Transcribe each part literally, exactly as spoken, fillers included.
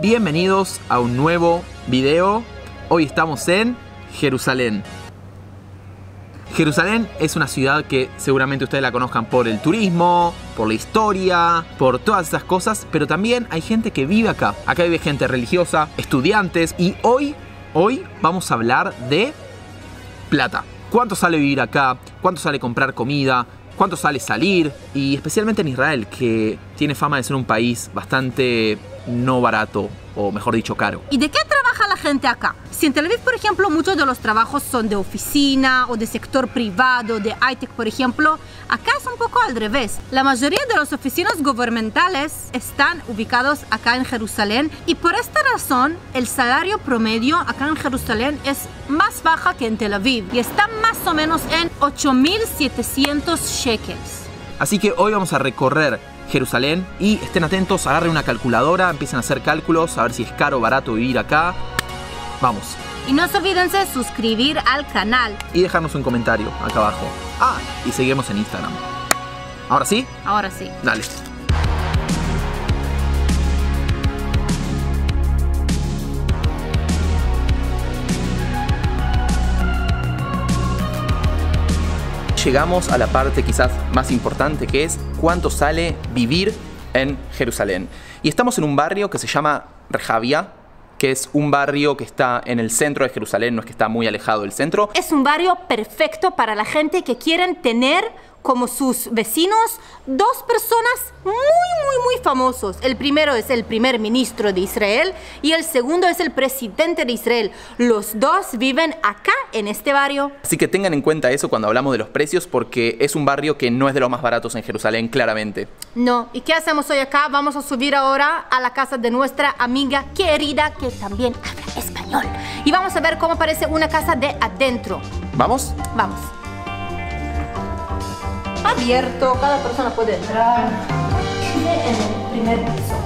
Bienvenidos a un nuevo video. Hoy estamos en Jerusalén. Jerusalén es una ciudad que seguramente ustedes la conozcan por el turismo, por la historia, por todas esas cosas, pero también hay gente que vive acá. Acá vive gente religiosa, estudiantes, y hoy, hoy vamos a hablar de plata. ¿Cuánto sale vivir acá? ¿Cuánto sale comprar comida? ¿Cuánto sale salir? Y especialmente en Israel, que tiene fama de ser un país bastante no barato, o mejor dicho, caro. ¿Y de qué trabaja la gente acá? Si en Tel Aviv, por ejemplo, muchos de los trabajos son de oficina o de sector privado, de high-tech, por ejemplo, acá es un poco al revés. La mayoría de las oficinas gubernamentales están ubicados acá en Jerusalén, y por esta razón el salario promedio acá en Jerusalén es más baja que en Tel Aviv y está más o menos en ocho mil setecientos shekels. Así que hoy vamos a recorrer Jerusalén y estén atentos, agarren una calculadora, empiecen a hacer cálculos, a ver si es caro o barato vivir acá. Vamos. Y no se olviden de suscribir al canal. Y dejarnos un comentario acá abajo. Ah, y seguimos en Instagram. ¿Ahora sí? Ahora sí. Dale. Llegamos a la parte quizás más importante, que es cuánto sale vivir en Jerusalén. Y estamos en un barrio que se llama Rehavia, que es un barrio que está en el centro de Jerusalén, no es que está muy alejado del centro. Es un barrio perfecto para la gente que quieren tener como sus vecinos dos personas muy, muy, muy famosos. El primero es el primer ministro de Israel y el segundo es el presidente de Israel. Los dos viven acá en este barrio. Así que tengan en cuenta eso cuando hablamos de los precios, porque es un barrio que no es de los más baratos en Jerusalén, claramente. No. ¿Y qué hacemos hoy acá? Vamos a subir ahora a la casa de nuestra amiga querida que también habla español. Y vamos a ver cómo parece una casa de adentro. ¿Vamos? Vamos. Abierto, cada persona puede entrar. Vive en el primer piso.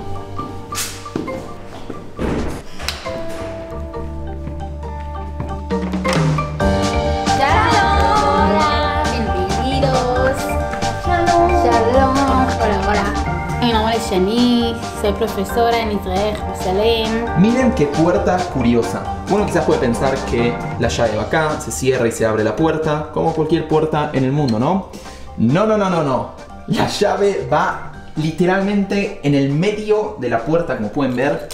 ¡Shalom! Hola, bienvenidos. Shalom. Shalom. Hola, hola. Mi nombre es Shani, soy profesora en Israel, Jerusalén. Miren qué puerta curiosa. Uno quizás puede pensar que la llave va acá, se cierra y se abre la puerta, como cualquier puerta en el mundo, ¿no? No, no, no, no, no. La llave va literalmente en el medio de la puerta, como pueden ver.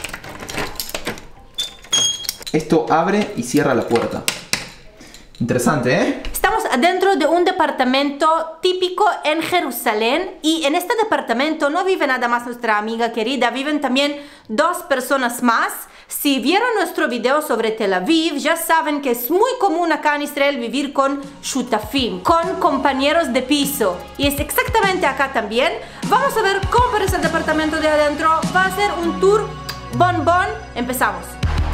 Esto abre y cierra la puerta. Interesante, ¿eh? Estamos adentro de un departamento típico en Jerusalén, y en este departamento no vive nada más nuestra amiga querida, viven también dos personas más. Si vieron nuestro video sobre Tel Aviv, ya saben que es muy común acá en Israel vivir con shutafim, con compañeros de piso. Y es exactamente acá también. Vamos a ver cómo parece el departamento de adentro. Va a ser un tour bon bon. Empezamos.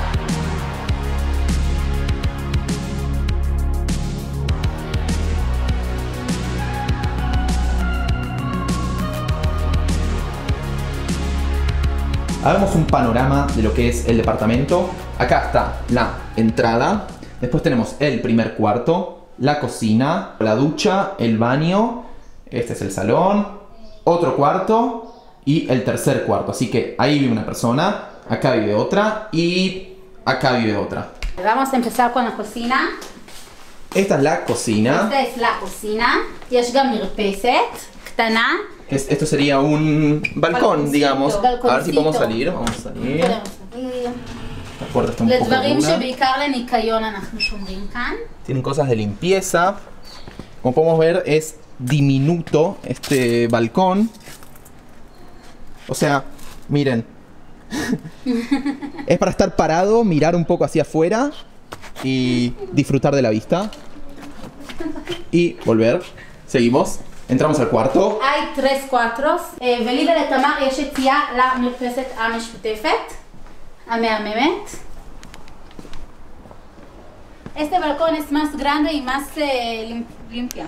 Hagamos un panorama de lo que es el departamento. Acá está la entrada. Después tenemos el primer cuarto, la cocina, la ducha, el baño. Este es el salón. Otro cuarto y el tercer cuarto. Así que ahí vive una persona, acá vive otra y acá vive otra. Vamos a empezar con la cocina. Esta es la cocina. Esta es la cocina. יש גם מרפסת קטנה. Es, esto sería un balcón, Balconcito, digamos. A ver si balconcito. podemos salir. Vamos a salir. podemos salir. La puerta está un poco לדברים dura. שבעיקר לניקיון אנחנו שומרים כאן. Tienen cosas de limpieza. Como podemos ver, es diminuto este balcón. O sea, miren. Es para estar parado, mirar un poco hacia afuera y disfrutar de la vista. Y volver. Seguimos. Entramos al cuarto. hay tres cuartos. אה, ולי ולתמר יש יציאה למרפסת המשותפת, המהממת. Este balcón es más grande y más eh, lim- limpia.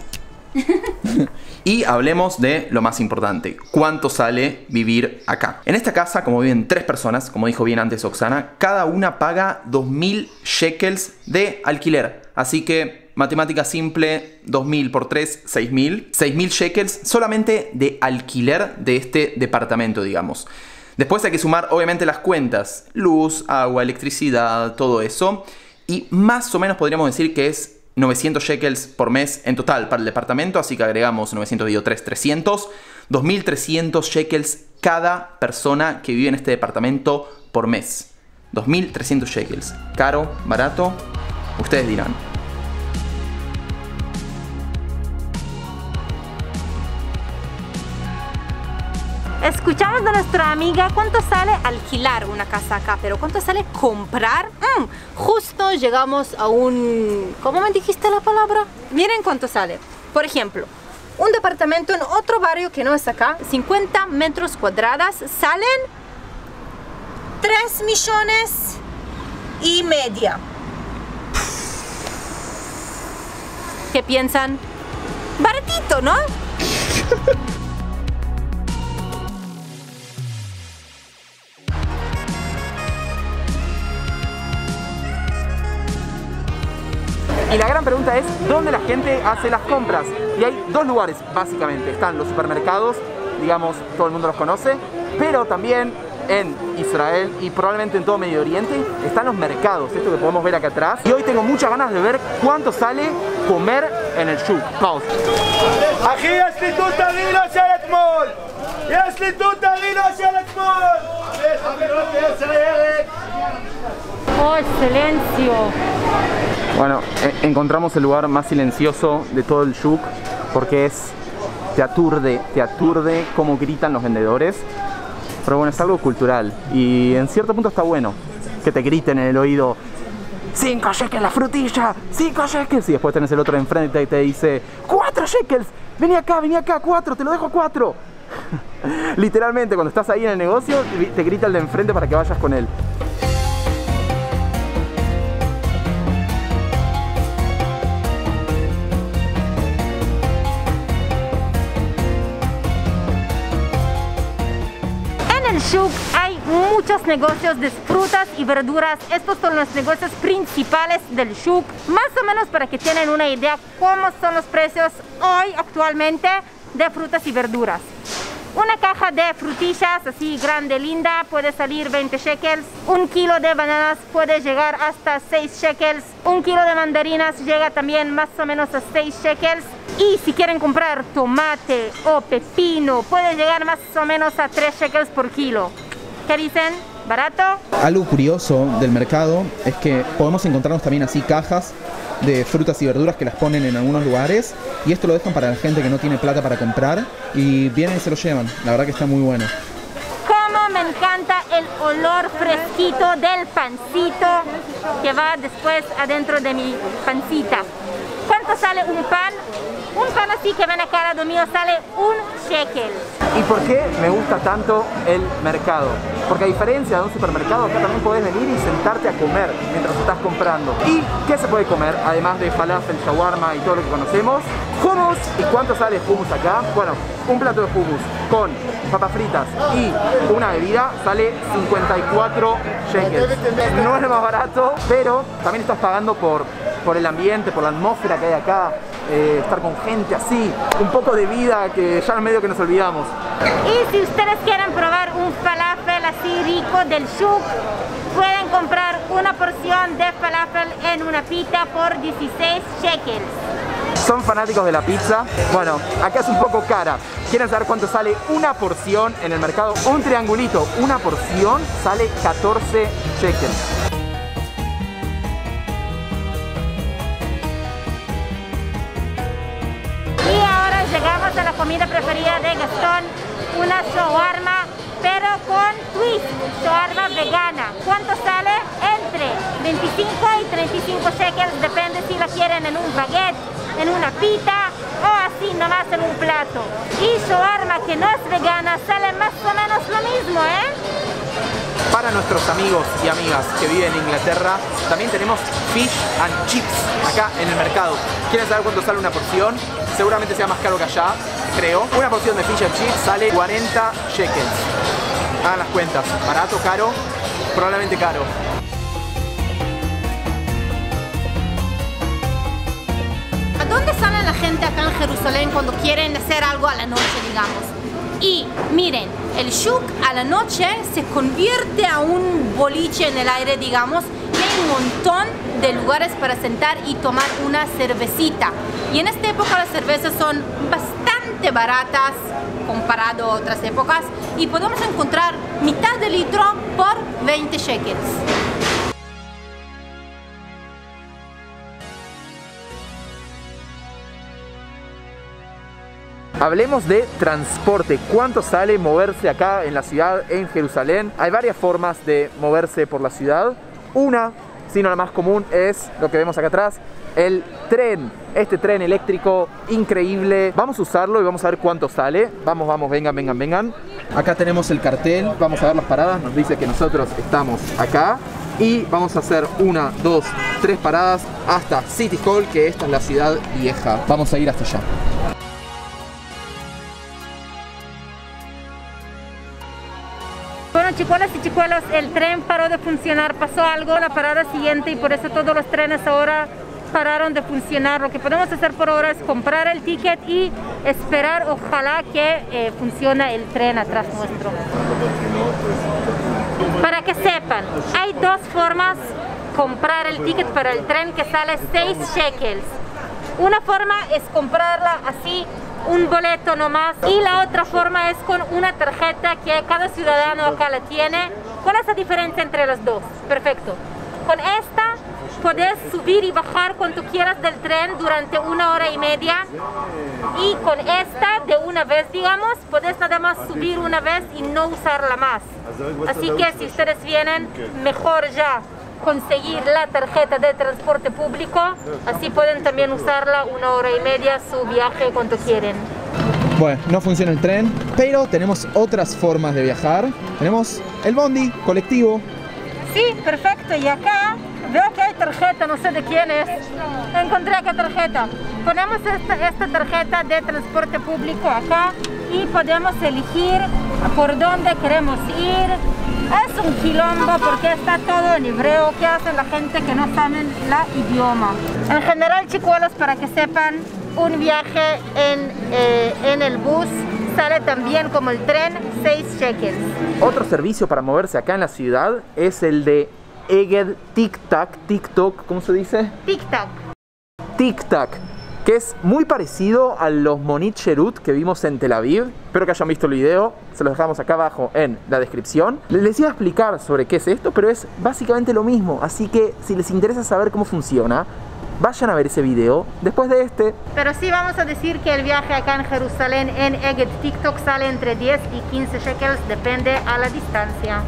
Y hablemos de lo más importante, ¿cuánto sale vivir acá? En esta casa, como viven tres personas, como dijo bien antes Oksana, cada una paga dos mil shekels de alquiler. Así que, matemática simple, dos mil por tres, seis mil. seis mil shekels solamente de alquiler de este departamento, digamos. Después hay que sumar obviamente las cuentas, luz, agua, electricidad, todo eso. Y más o menos podríamos decir que es novecientos shekels por mes en total para el departamento, así que agregamos novecientos dividido tres, trescientos. dos mil trescientos shekels cada persona que vive en este departamento por mes. dos mil trescientos shekels. ¿Caro? ¿Barato? Ustedes dirán. Escuchamos de nuestra amiga cuánto sale alquilar una casa acá, pero cuánto sale comprar. Mm, justo llegamos a un... ¿Cómo me dijiste la palabra? Miren cuánto sale. Por ejemplo, un departamento en otro barrio que no es acá, cincuenta metros cuadrados, salen tres millones y media. ¿Qué piensan? Baratito, ¿no? Y la gran pregunta es, ¿dónde la gente hace las compras? Y hay dos lugares, básicamente. Están los supermercados, digamos, todo el mundo los conoce, pero también en Israel y probablemente en todo Medio Oriente están los mercados, esto que podemos ver acá atrás. Y hoy tengo muchas ganas de ver cuánto sale comer en el shuk. Vamos. ¡Oh, silencio! Bueno, e encontramos el lugar más silencioso de todo el shuk porque es, te aturde, te aturde cómo gritan los vendedores. Pero bueno, es algo cultural y en cierto punto está bueno que te griten en el oído cinco shekels la frutilla, cinco shekels, y después tenés el otro de enfrente y te dice cuatro shekels, vení acá, vení acá, cuatro, te lo dejo a cuatro. Literalmente, cuando estás ahí en el negocio, te grita el de enfrente para que vayas con él. En el shuk hay muchos negocios de frutas y verduras. Estos son los negocios principales del shuk. Más o menos para que tengan una idea cómo son los precios hoy actualmente de frutas y verduras. Una caja de frutillas así grande, linda, puede salir veinte shekels. Un kilo de bananas puede llegar hasta seis shekels. Un kilo de mandarinas llega también más o menos a seis shekels. Y si quieren comprar tomate o pepino, puede llegar más o menos a tres shekels por kilo. ¿Qué dicen? ¿Barato? Algo curioso del mercado es que podemos encontrarnos también así cajas de frutas y verduras que las ponen en algunos lugares y esto lo dejan para la gente que no tiene plata para comprar y vienen y se lo llevan. La verdad que está muy bueno. Como me encanta el olor fresquito del pancito que va después adentro de mi pancita. ¿Cuánto sale un pan? Un pan así que ven acá al lado mío sale un shekel. ¿Y por qué me gusta tanto el mercado? Porque a diferencia de un supermercado, acá también podés venir y sentarte a comer mientras estás comprando. ¿Y qué se puede comer? Además de falafel, shawarma y todo lo que conocemos. Hummus. ¿Y cuánto sale hummus acá? Bueno, un plato de hummus con papas fritas y una bebida sale cincuenta y cuatro shekels. No es lo más barato, pero también estás pagando por, por el ambiente, por la atmósfera que hay acá. Eh, estar con gente así, un poco de vida que ya en medio que nos olvidamos. Y si ustedes quieren probar un falafel así rico del shuk, pueden comprar una porción de falafel en una pita por dieciséis shekels. ¿Son fanáticos de la pizza? Bueno, acá es un poco cara. ¿Quieren saber cuánto sale una porción en el mercado? Un triangulito, una porción sale catorce shekels. Llegamos a la comida preferida de Gastón, una shawarma, pero con twist, shawarma vegana. ¿Cuánto sale? Entre veinticinco y treinta y cinco shekels, depende si la quieren en un baguette, en una pita o así nomás en un plato. Y shawarma que no es vegana sale más o menos lo mismo, ¿eh? Para nuestros amigos y amigas que viven en Inglaterra, también tenemos fish and chips acá en el mercado. ¿Quieren saber cuánto sale una porción? Seguramente sea más caro que allá, creo. Una porción de fish and chips sale cuarenta shekels. Hagan las cuentas. ¿Barato, caro? Probablemente caro. ¿A dónde sale la gente acá en Jerusalén cuando quieren hacer algo a la noche, digamos? Y miren, el shuk a la noche se convierte a un boliche en el aire, digamos, y hay un montón de lugares para sentar y tomar una cervecita. Y en esta época las cervezas son bastante baratas comparado a otras épocas y podemos encontrar mitad de litro por veinte shekels. Hablemos de transporte. ¿Cuánto sale moverse acá en la ciudad, en Jerusalén? Hay varias formas de moverse por la ciudad. Una, sino la más común, es lo que vemos acá atrás, el tren. Este tren eléctrico increíble. Vamos a usarlo y vamos a ver cuánto sale. Vamos, vamos, vengan, vengan, vengan. Acá tenemos el cartel. Vamos a ver las paradas. Nos dice que nosotros estamos acá. Y vamos a hacer una, dos, tres paradas hasta City Hall, que esta es la ciudad vieja. Vamos a ir hasta allá. Bueno, chicuelas y chicuelos, el tren paró de funcionar, pasó algo en la parada siguiente y por eso todos los trenes ahora pararon de funcionar. Lo que podemos hacer por ahora es comprar el ticket y esperar, ojalá que eh, funcione el tren atrás nuestro. Para que sepan, hay dos formas de comprar el ticket para el tren que sale seis shekels. Una forma es comprarla así, un boleto nomás, y la otra forma es con una tarjeta que cada ciudadano acá la tiene. ¿Cuál es la diferencia entre los dos? Perfecto. Con esta puedes subir y bajar cuando quieras del tren durante una hora y media, y con esta de una vez, digamos, puedes nada más subir una vez y no usarla más. Así que si ustedes vienen, mejor ya conseguir la tarjeta de transporte público, así pueden también usarla una hora y media su viaje cuando quieren. Bueno, no funciona el tren, pero tenemos otras formas de viajar. Tenemos el bondi colectivo. Sí, perfecto. Y acá veo que hay tarjeta, no sé de quién es. Encontré acá tarjeta. Ponemos esta, esta tarjeta de transporte público acá y podemos elegir por dónde queremos ir. Es un quilombo porque está todo en hebreo. ¿Qué hacen la gente que no saben el idioma? En general, chicuelos, para que sepan, un viaje en, eh, en el bus sale también como el tren, seis shekels. Otro servicio para moverse acá en la ciudad es el de Egged Tic-Tac, TikTok, ¿cómo se dice? Tic-Tac. Tic-Tac, que es muy parecido a los Monit Sherut que vimos en Tel Aviv. Espero que hayan visto el video, se los dejamos acá abajo en la descripción. Les iba a explicar sobre qué es esto, pero es básicamente lo mismo, así que si les interesa saber cómo funciona, vayan a ver ese video después de este. Pero sí vamos a decir que el viaje acá en Jerusalén en Egged TikTok sale entre diez y quince shekels, depende a la distancia.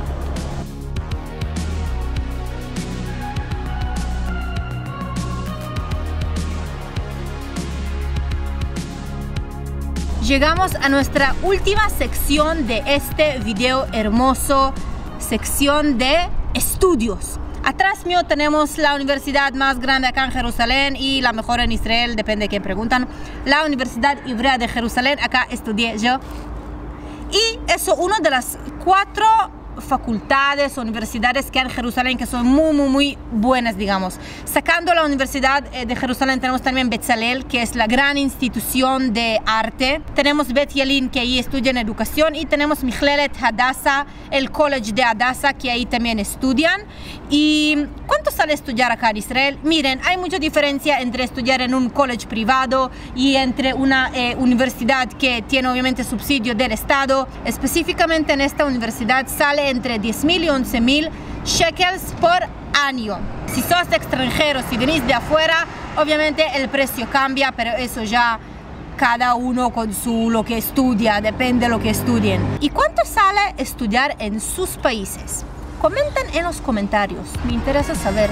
Llegamos a nuestra última sección de este video hermoso, sección de estudios. Atrás mío tenemos la universidad más grande acá en Jerusalén y la mejor en Israel, depende de quién preguntan. La Universidad Hebrea de Jerusalén, acá estudié yo. Y eso, una de las cuatro facultades o universidades que hay en Jerusalén que son muy, muy, muy buenas, digamos. Sacando la Universidad de Jerusalén tenemos también Betzalel, que es la gran institución de arte. Tenemos Bet Yalin, que ahí estudian educación, y tenemos Michlelet Hadassah, el college de Hadassah, que ahí también estudian. ¿Y cuánto sale estudiar acá en Israel? Miren, hay mucha diferencia entre estudiar en un college privado y entre una eh, universidad que tiene obviamente subsidio del Estado. Específicamente en esta universidad sale entre diez mil y once mil shekels por año. Si sos extranjero, si venís de afuera, obviamente el precio cambia, pero eso ya cada uno con su lo que estudia, depende de lo que estudien. ¿Y cuánto sale estudiar en sus países? Comenten en los comentarios, me interesa saber.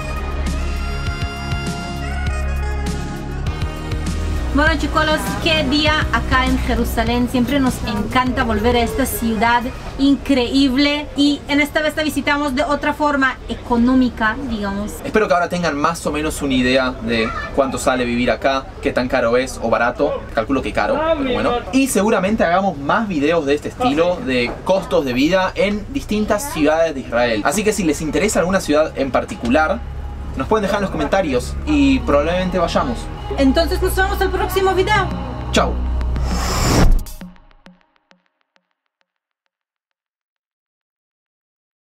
Bueno, chicos, qué día acá en Jerusalén. Siempre nos encanta volver a esta ciudad increíble, y en esta vez la visitamos de otra forma económica, digamos. Espero que ahora tengan más o menos una idea de cuánto sale vivir acá, qué tan caro es o barato. Calculo que caro, pero bueno. Y seguramente hagamos más videos de este estilo, de costos de vida en distintas ciudades de Israel. Así que si les interesa alguna ciudad en particular, nos pueden dejar en los comentarios y probablemente vayamos. Entonces nos vemos en el próximo video. Chau.